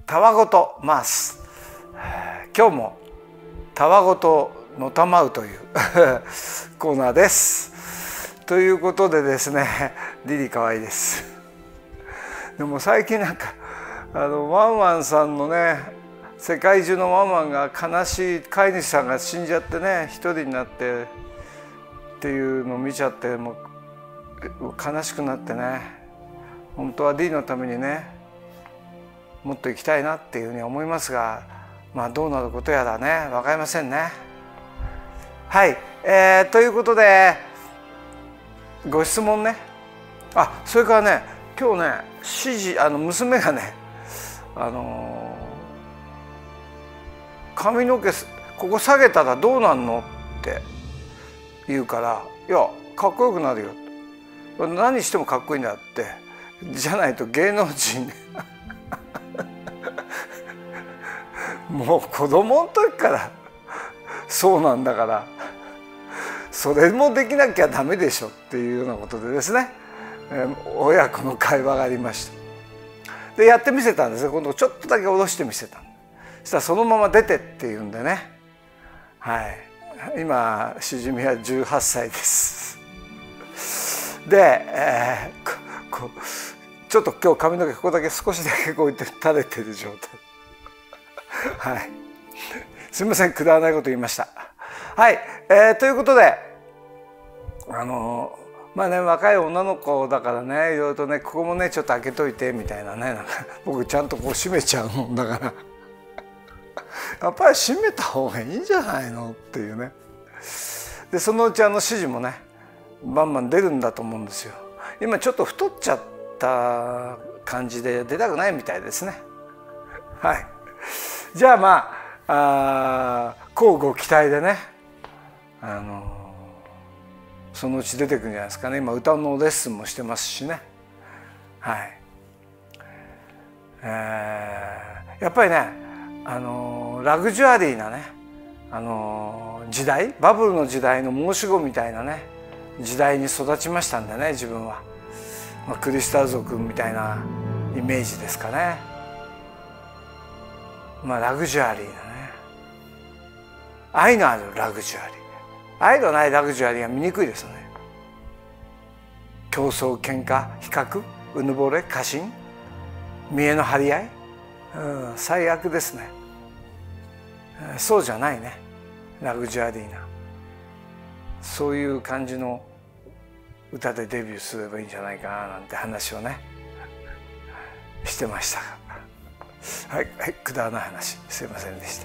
たわごと回す。今日もたわごとのたまうというコーナーです。ということでですね、リリかわいいです。でも最近なんかワンワンさんのね、世界中のワンワンが悲しい飼い主さんが死んじゃってね、一人になってっていうのを見ちゃって、もう悲しくなってね、本当は D のためにねもっと生きたいなっていうふうに思いますが、まあどうなることやらね、分かりませんね。はい、ということでご質問ね。それからね、今日ね指示娘がね髪の毛ここ下げたらどうなんのって言うから、いやかっこよくなるよ、何してもかっこいいんだって、じゃないと芸能人もう子供の時からそうなんだから、それもできなきゃダメでしょっていうようなことでですね、親子の会話がありました。でやってみせたんですよ。今度ちょっとだけ下ろしてみせた。そしたらそのまま出てっていうんでね、はい、今しじみは18歳です。で、ちょっと今日髪の毛ここだけ少しだけこうやって垂れてる状態はい、すみません、くだらないこと言いました。はい、ということでまあね、若い女の子だからね、いろいろとね、ここもねちょっと開けといてみたいなね、なんか僕ちゃんとこう閉めちゃうもんだからやっぱり閉めた方がいいんじゃないのっていうね。でそのうち指示もねバンバン出るんだと思うんですよ。今ちょっと太っちゃった感じで出たくないみたいですね。はい、じゃあまあ乞うご期待でね、そのうち出てくるんじゃないですかね。今歌のレッスンもしてますしね。はい、やっぱりねラグジュアリーなね時代、バブルの時代の申し子みたいなね時代に育ちましたんでね、自分は、クリスタル族みたいなイメージですかね。ラグジュアリーなね、愛のあるラグジュアリー、愛のないラグジュアリーは醜いですよね。競争、喧嘩、比較、うぬぼれ、過信、見栄の張り合い、最悪ですね。そうじゃないね、ラグジュアリーな、そういう感じの歌でデビューすればいいんじゃないかななんて話をねしてましたが、はい、はい、くだらない話すいませんでした。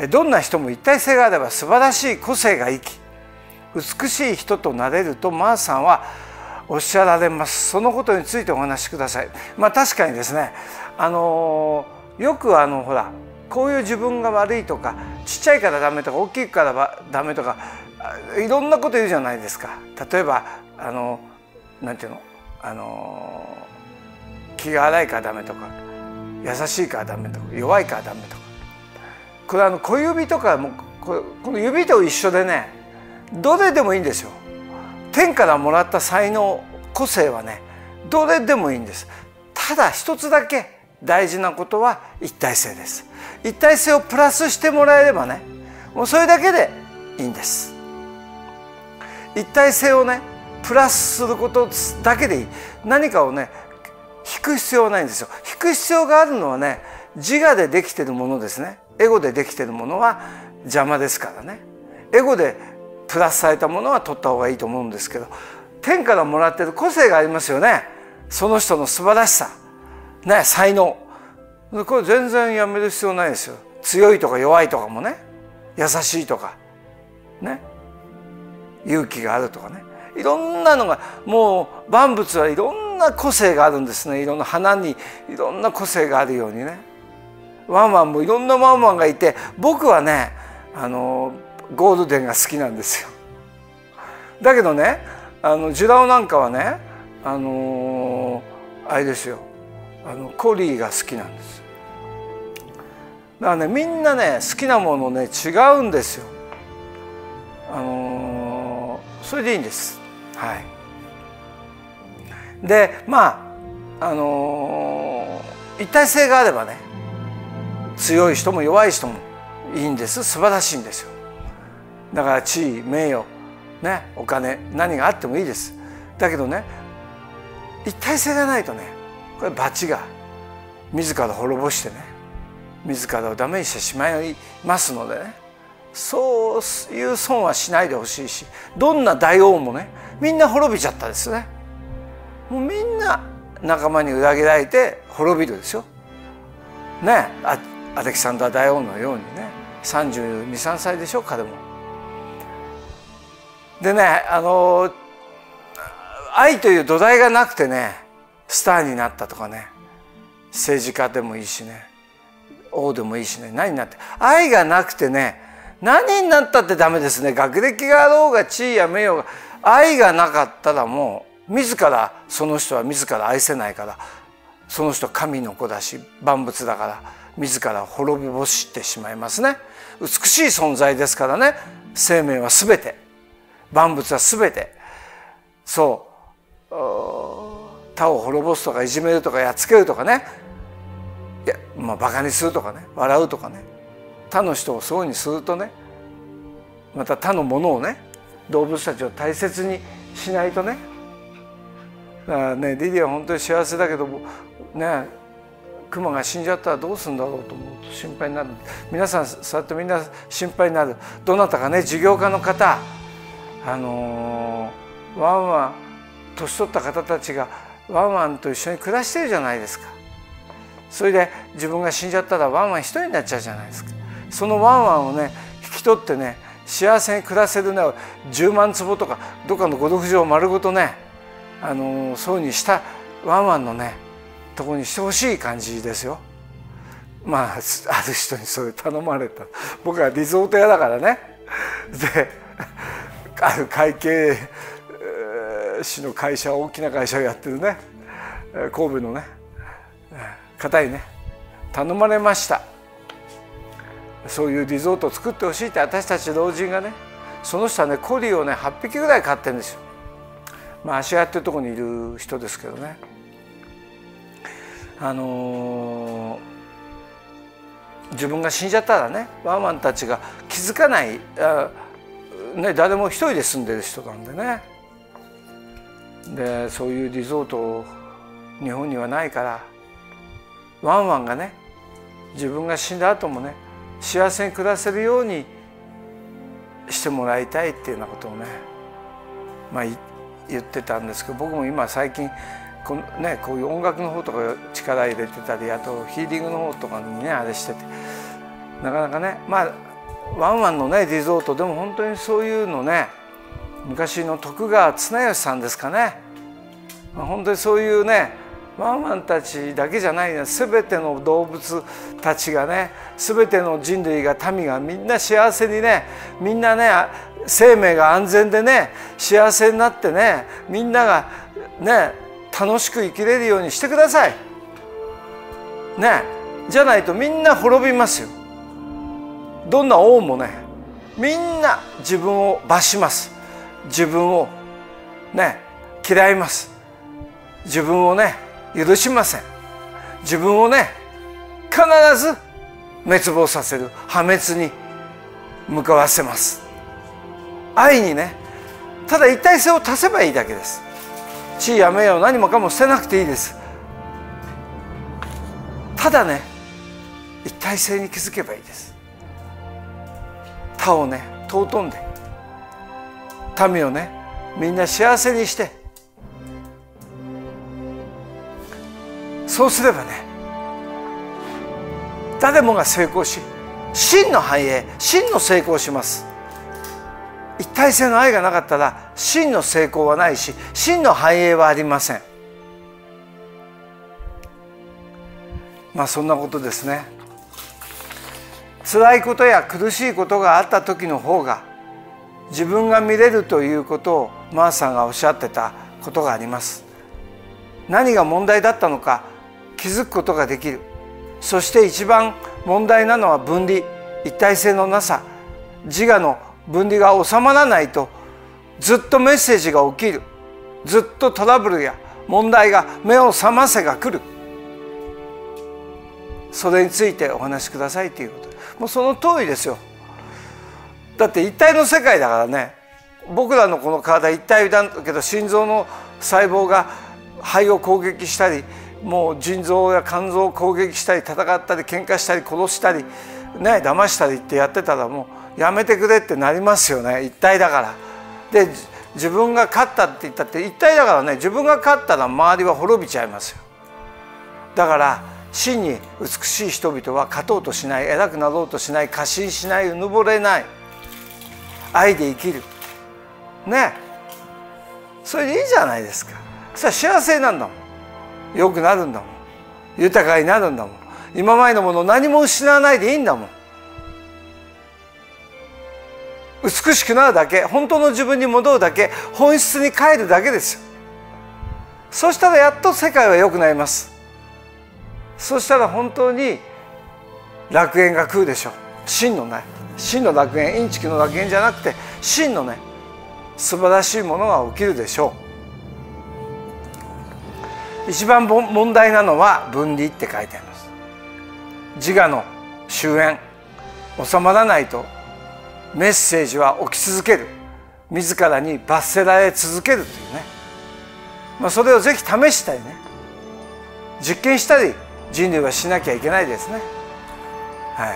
どんな人も一体性があれば素晴らしい個性が生き美しい人となれるとマーさんはおっしゃられます。そのことについてお話しください。確かにですね、よくほらこういう自分が悪いとか、ちっちゃいからダメとか大きいからダメとか、いろんなこと言うじゃないですか。例えばなんていうの、気が荒いからダメとか、優しいからダメとか、弱いからダメとか、これ小指とかもこの指と一緒でね、どれでもいいんですよ。天からもらった才能、個性はねどれでもいいんです。ただ一つだけ大事なことは一体性です。一体性をプラスしてもらえればね、もうそれだけでいいんです。一体性をねプラスすることだけでいい。何かをね引く必要はないんですよ。引く必要があるのはね、自我でできているものですね。エゴでできているものは邪魔ですからね。エゴでプラスされたものは取った方がいいと思うんですけど、天からもらっている個性がありますよね。その人の素晴らしさね、才能、これ全然やめる必要ないですよ。強いとか弱いとかもね、優しいとかね、勇気があるとかね、いろんなのが、もう万物はいろんな個性があるんですね。いろんな花にいろんな個性があるようにね、ワンワンもいろんなワンワンがいて、僕はねゴールデンが好きなんですよ。だけどねジュラオなんかはねあれですよ、コリーが好きなんです。だからね、みんなね好きなものね違うんですよ。それでいいんです。はい。で一体性があればね強い人も弱い人もいいんです。素晴らしいんですよ。だから地位名誉ね、お金何があってもいいです。だけどね、一体性がないとね、これ罰が自ら滅ぼしてね、自らをダメにしてしまいますのでね、そういう損はしないでほしいし、どんな大王もね、みんな滅びちゃったですね。もうみんな仲間に裏切られて滅びるですよ。ね、アレキサンダー大王のようにね、32、3歳でしょ、彼も。でね、愛という土台がなくてね、スターになったとかね、政治家でもいいしね、王でもいいしね、何になって、愛がなくてね、何になったってダメですね。学歴があろうが地位や名誉が、愛がなかったらもう自ら、その人は自ら愛せないから、その人は神の子だし万物だから自ら滅びぼしてしまいますね。美しい存在ですからね。生命はすべて、万物はすべて、そう他を滅ぼすとかいじめるとかやっつけるとかね、いや、バカにするとかね、笑うとかね、他の人をそうにするとね、また他のものをね、動物たちを大切にしないとね。だからね、リリーは本当に幸せだけどね、クマが死んじゃったらどうするんだろうと思うと心配になる。皆さんそうやってみんな心配になる。どなたかね、事業家の方、ワンワン年取った方たちがワンワンと一緒に暮らしてるじゃないですか。それで自分が死んじゃったらワンワン一人になっちゃうじゃないですか。そのワンワンをね、引き取ってね、幸せに暮らせるね、10万坪とかどっかのゴルフ場丸ごとね、そういうにしたワンワンのねとこにしてほしい感じですよ。ある人にそれ頼まれた。僕はリゾート屋だからね。で、ある会計士の会社、大きな会社をやってるね、神戸のね方にね頼まれました。そういうリゾートを作ってほしいって。私たち老人がね、その人はねコリをね8匹ぐらい飼ってるんですよ。芦屋っていうところにいる人ですけどね、自分が死んじゃったらね、ワンワンたちが気づかない、ね、誰も一人で住んでる人なんでね。で、そういうリゾート日本にはないから、ワンワンがね自分が死んだ後もね幸せに暮らせるようにしてもらいたいっていうようなことをね、言ってたんですけど、僕も今最近こういう音楽の方とか力入れてたり、あとヒーリングの方とかにねあれしてて、なかなかね、ワンワンのねリゾートでも本当にそういうのね、昔の徳川綱吉さんですかね、本当にそういうねワンワンたちだけじゃないね、全ての動物たちがね、全ての人類が、民がみんな幸せにね、みんなね生命が安全でね幸せになってね、みんながね楽しく生きれるようにしてくださいね。じゃないとみんな滅びますよ。どんな王もね、みんな自分を罰します。自分をね嫌います。自分をね許しません。自分をね必ず滅亡させる、破滅に向かわせます。愛にね、ただ一体性を足せばいいだけです。地位や名誉何もかも捨てなくていいです。ただね一体性に気づけばいいです。他をね尊んで、民をねみんな幸せにして、そうすればね誰もが成功し、真の繁栄、真の成功をします。一体性の愛がなかったら真の成功はないし、真の繁栄はありません。そんなことですね。辛いことや苦しいことがあった時の方が自分が見れるということをマーさんがおっしゃってたことがあります。何が問題だったのか気づくことができる。そして一番問題なのは分離、一体性のなさ、自我の分離が収まらないとずっとメッセージが起きる。ずっとトラブルや問題が目を覚ませが来る。 それについてお話しくださいということ。もうその通りですよ。だって一体の世界だからね。僕らのこの体一体だけど、心臓の細胞が肺を攻撃したり、もう腎臓や肝臓を攻撃したり、戦ったり喧嘩したり殺したりね、騙したりってやってたら、もうやめてくれってなりますよね。一体だから。で自分が勝ったって言ったって一体だからね。自分が勝ったら周りは滅びちゃいますよ。だから真に美しい人々は勝とうとしない、偉くなろうとしない、過信しない、うぬぼれない、愛で生きるね。それでいいじゃないですか。それは幸せなんだもん。良くなるんだもん。豊かになるんだもん。今までのものを何も失わないでいいんだもん。美しくなるだけ、本当の自分に戻るだけ、本質に帰るだけですよ。そしたらやっと世界は良くなります。そしたら本当に楽園が来るでしょう。真のね、真の楽園、インチキの楽園じゃなくて真のね、素晴らしいものが起きるでしょう。一番問題なのは分離って書いてあります。自我の終焉、収まらないとメッセージは起き続ける。自らに罰せられ続けるというね、それをぜひ試したりね、実験したり人類はしなきゃいけないですね。はい。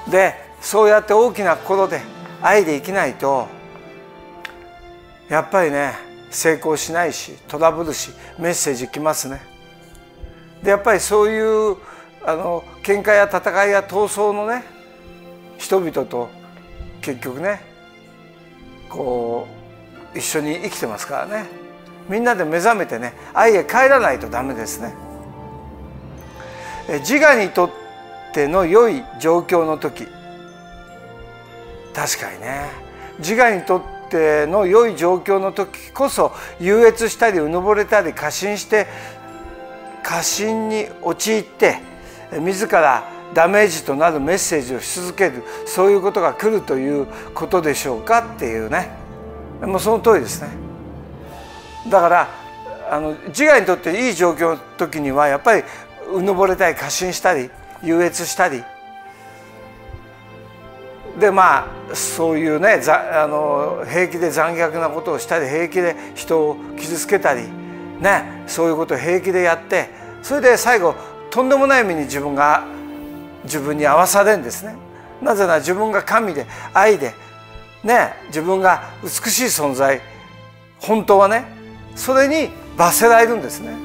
でそうやって大きな心で愛で生きないとやっぱりね、成功しないし、トラブルし、メッセージ来ますね。でやっぱりそういう喧嘩や戦いや闘争のね、人々と結局ね、こう一緒に生きてますからね。みんなで目覚めてね、愛へ帰らないとダメですね。自我にとっての良い状況の時、確かにね、自我にとっての良い状況の時こそ優越したりうぬぼれたり過信して過信に陥って自らダメージとなるメッセージをし続ける、そういうことが来るということでしょうかっていうね、もうその通りですね。だから自我にとっていい状況の時にはやっぱりうぬぼれたり過信したり優越したりで、そういうね、平気で残虐なことをしたり平気で人を傷つけたりね、そういうことを平気でやって、それで最後とんでもない目に自分に遭わされるんですね。なぜなら自分が神で愛でね、自分が美しい存在、本当はね、それに罰せられるんですね。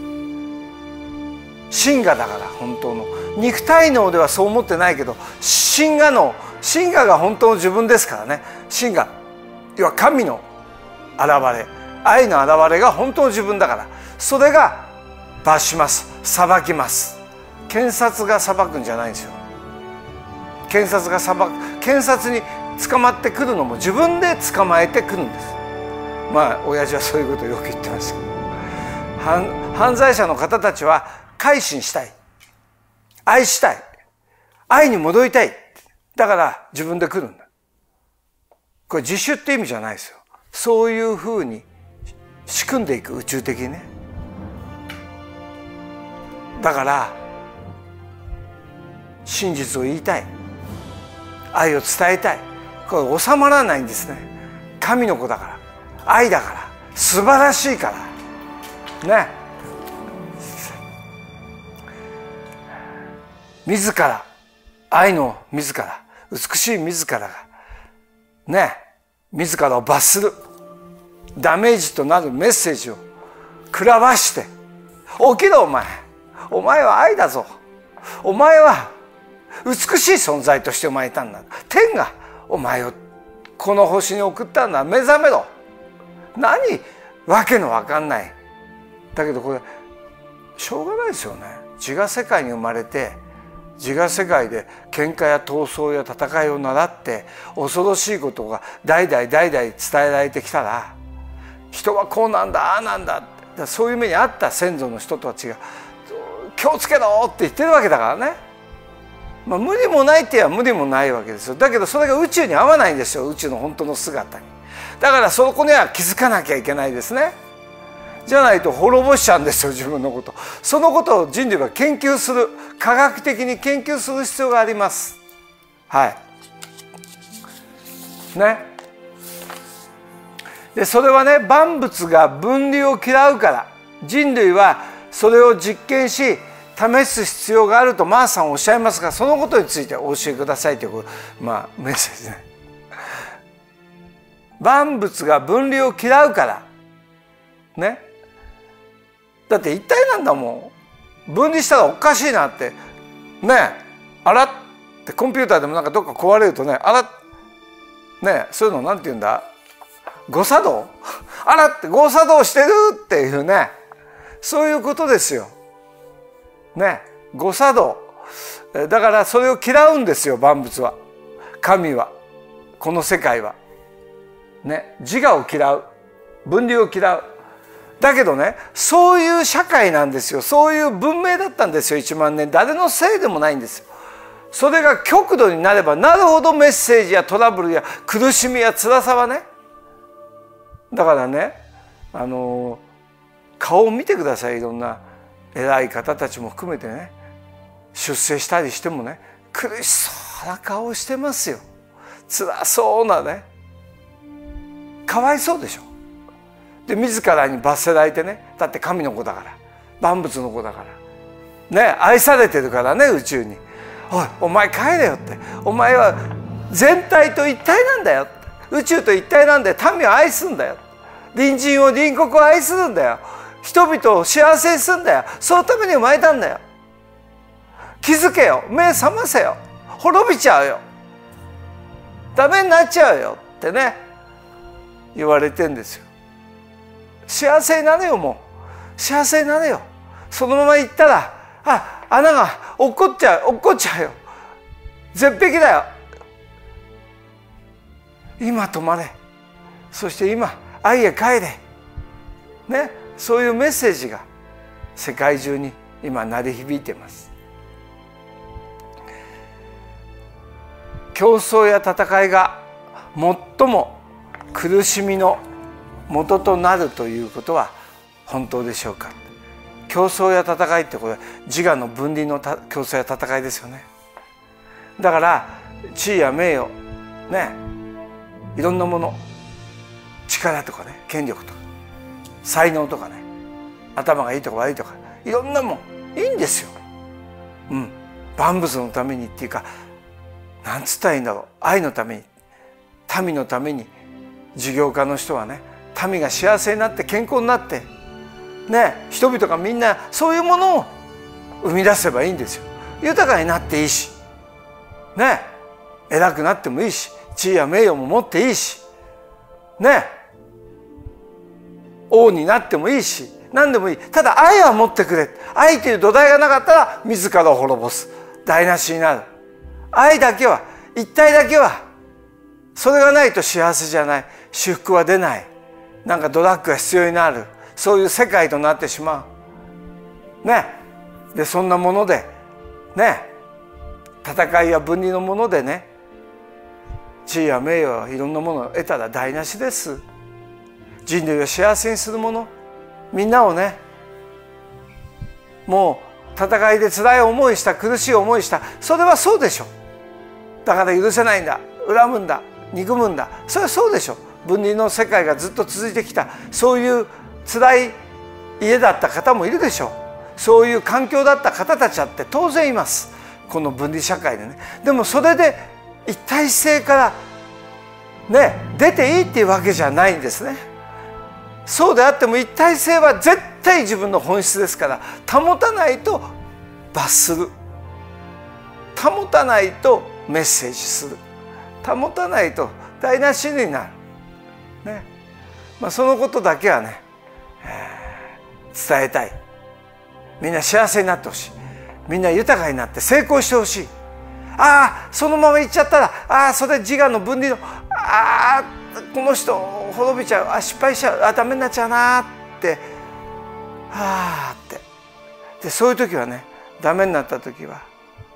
真我だから、本当の肉体脳ではそう思ってないけど、真我脳、真我が本当の自分ですからね。真我、要は神の現れ、愛の現れが本当の自分だから、それが罰します、裁きます。検察が裁くんじゃないんですよ。検察が裁く、検察に捕まってくるのも自分で捕まえてくるんです。親父はそういうことをよく言ってますけど、犯罪者の方たちは改心したい、愛したい、愛に戻りたい、だから自分で来るんだ。これ自首って意味じゃないですよ。そういうふうに仕組んでいく、宇宙的にね。だから真実を言いたい、愛を伝えたい、これ収まらないんですね。神の子だから、愛だから、素晴らしいからね。自ら、愛の自ら、美しい自らがね、自らを罰するダメージとなるメッセージを食らわして、起きろお前、お前は愛だぞ、お前は美しい存在として生まれたんだ、天がお前をこの星に送ったんだ、目覚めろ。何わけのわかんない、だけどこれしょうがないですよね。自我世界に生まれて、自我世界で喧嘩や闘争や戦いを習って恐ろしいことが代々伝えられてきたら、人はこうなんだああなんだって、そういう目にあった先祖の人たちが気をつけろって言ってるわけだからね。無理もないって言えば無理もないわけですよ。だけどそれが宇宙に合わないんですよ、宇宙の本当の姿に。だからそこには気づかなきゃいけないですね。 じゃないと滅ぼしちゃうんですよ、自分のこと。そのことを人類は研究する、科学的に研究する必要があります。はいね。でそれはね、万物が分離を嫌うから、人類はそれを実験し試す必要があるとマーさんおっしゃいますが、そのことについてお教えくださいという、メッセージね。万物が分離を嫌うからね。だって一体なんだもん。分離したらおかしいなってね。あらってコンピューターでもなんかどっか壊れるとね、あらね、そういうのなんて言うんだ、誤作動あらって誤作動してるっていうね、そういうことですよ。ね、誤作動。だからそれを嫌うんですよ、万物は。神は、この世界は。ね、自我を嫌う。分離を嫌う。だけどね、そういう社会なんですよ。そういう文明だったんですよ、1万年。誰のせいでもないんですよ。それが極度になればなるほどメッセージやトラブルや苦しみや辛さはね。だからね、顔を見てください。いろんな偉い方たちも含めてね、出世したりしてもね、苦しそうな顔をしてますよ。辛そうなね、かわいそうでしょ。で自らに罰せられてね、だって神の子だから、万物の子だからね、愛されてるからね、宇宙に。おいお前帰れよって、お前は全体と一体なんだよって、宇宙と一体なんだよ、民を愛すんだよ、隣人を隣国を愛するんだよ、人々を幸せにするんだよ、そのために生まれたんだよ、気づけよ、目覚ませよ、滅びちゃうよ、ダメになっちゃうよってね言われてんですよ。幸せになれよ、もう幸せになれよ。そのまま行ったら穴が落っこっちゃうよ、絶壁だよ。今止まれ、そして今愛へ帰れね、そういうメッセージが世界中に今鳴り響いています。競争や戦いが最も苦しみの元となるということは本当でしょうか。競争や戦いってこれ自我の分離の競争や戦いですよね。だから地位や名誉ね、いろんなもの、力とかね、権力とか才能とかね、頭がいいとか悪いとかいろんなもんいいんですよ。万物のためにっていうか、なんつったらいいんだろう、愛のために、民のために、事業家の人はね、民が幸せになって健康になってね、人々がみんなそういうものを生み出せばいいんですよ。豊かになっていいしね、偉くなってもいいし、地位や名誉も持っていいしね、王になってもいいし、何でもいい。ただ愛は持ってくれ。愛という土台がなかったら自らを滅ぼす、台無しになる。愛だけは、一体だけは、それがないと幸せじゃない、至福は出ない、なんかドラッグが必要になる、そういう世界となってしまうね。でそんなものでね、戦いや分離のものでね、地位や名誉いろんなものを得たら台無しです。人類を幸せにするもの、みんなをね、もう戦いで辛い思いした、苦しい思いした、それはそうでしょ。だから許せないんだ、恨むんだ、憎むんだ、それはそうでしょ。分離の世界がずっと続いてきた、そういう辛い家だった方もいるでしょう。そういう環境だった方たちだって当然います、この分離社会でね。でもそれで一体性からね出ていいっていうわけじゃないんですね。そうであっても一体性は絶対自分の本質ですから、保たないと罰する、保たないとメッセージする、保たないと台無しになるね。そのことだけはね、伝えたい。みんな幸せになってほしい、みんな豊かになって成功してほしい。そのままいっちゃったら、それ自我の分離の、この人滅びちゃう、失敗しちゃう、ダメになっちゃうなってってで、そういう時はね、ダメになった時は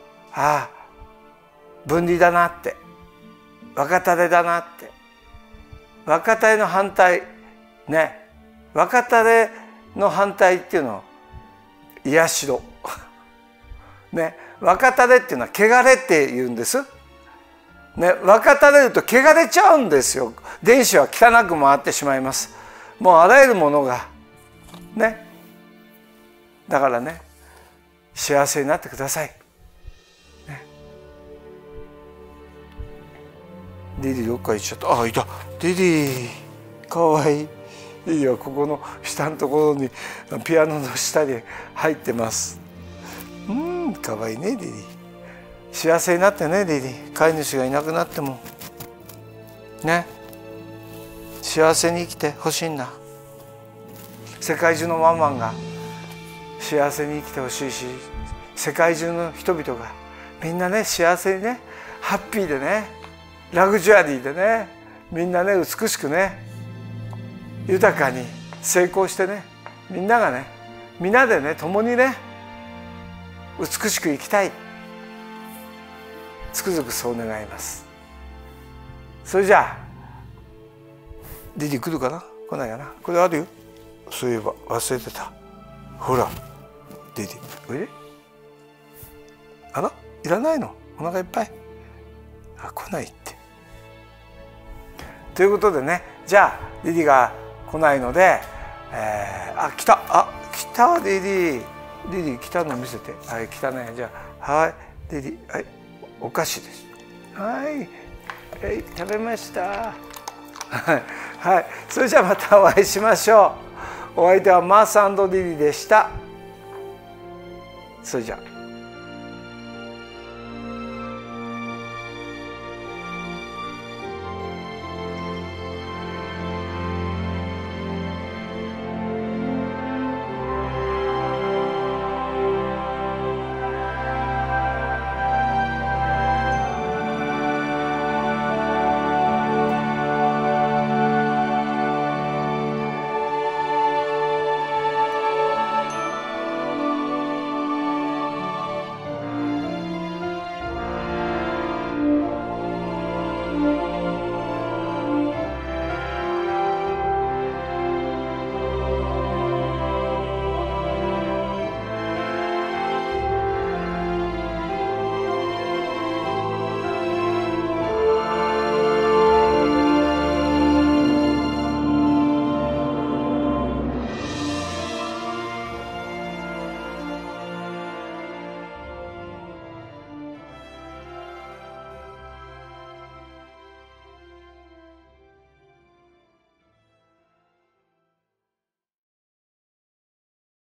分離だなって、若種だなって、若種の反対ね、若種の反対っていうのは癒しろね、若たれっていうのは汚れって言うんです。ね、若たれると汚れちゃうんですよ。電子は汚く回ってしまいます。もうあらゆるものがね。だからね、幸せになってください。ね、リリーどっか行っちゃった。あ、いた。リリーかわいい。リリーはここの下のところにピアノの下に入ってます。かわいいねリリー。幸せになってねリリー。飼い主がいなくなってもね、幸せに生きてほしいんだ。世界中のワンワンが幸せに生きてほしいし、世界中の人々がみんなね幸せにね、ハッピーでね、ラグジュアリーでね、みんなね美しくね、豊かに成功してね、みんながね、みんなでね共にね美しく生きたい。つくづくそう願います。それじゃあリリー来るかな、来ないかな。これあるよ、そういえば忘れてた。ほらリリー、あらいらないの、お腹いっぱい。あ、来ないって。ということでね、じゃあリリーが来ないので、あ、来た、来たリリー。リリー来たの見せて。はい、来たね。じゃあ、はい、リリー、はい、お菓子です。はい、食べました。はい、それじゃあまたお会いしましょう。お相手はマース&リリーでした。それじゃあ。